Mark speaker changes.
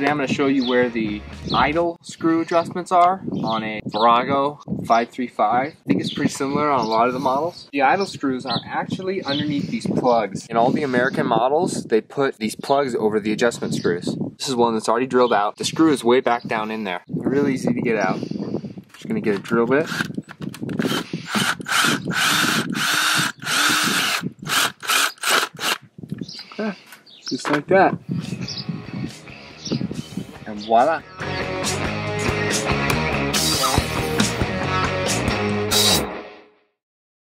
Speaker 1: Today I'm going to show you where the idle screw adjustments are on a Virago 535. I think it's pretty similar on a lot of the models. The idle screws are actually underneath these plugs. In all the American models, they put these plugs over the adjustment screws. This is one that's already drilled out. The screw is way back down in there. Really easy to get out. Just going to get a drill bit. Okay, just like that. And voila.